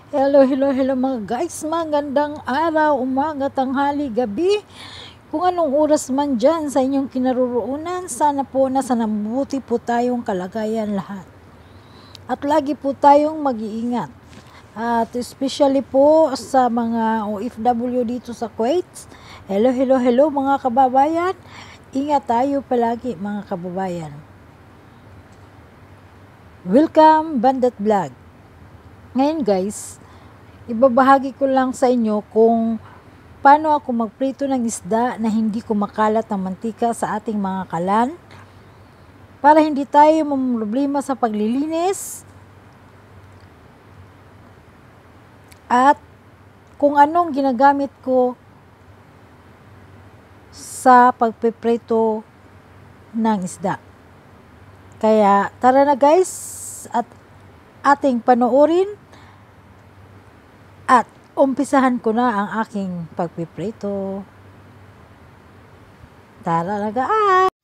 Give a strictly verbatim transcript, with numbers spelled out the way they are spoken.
Hello, hello, hello mga guys. Magandang araw, umaga, tanghali, gabi. Kung anong oras man dyan sa inyong kinaroroonan, sana po nasa mabuti po tayong kalagayan lahat. At lagi po tayong mag-iingat. At especially po sa mga O F W dito sa Kuwait. Hello, hello, hello mga kababayan. Ingat tayo palagi mga kababayan. Welcome, Bandit Vlog. Ngayon guys, ibabahagi ko lang sa inyo kung paano ako magprito ng isda na hindi kumakalat ng mantika sa ating mga kalan para hindi tayo mamroblema sa paglilinis at kung anong ginagamit ko sa pagpiprito ng isda. Kaya tara na guys at ating panoorin at umpisahan ko na ang aking pagpiprito. Tara na guys!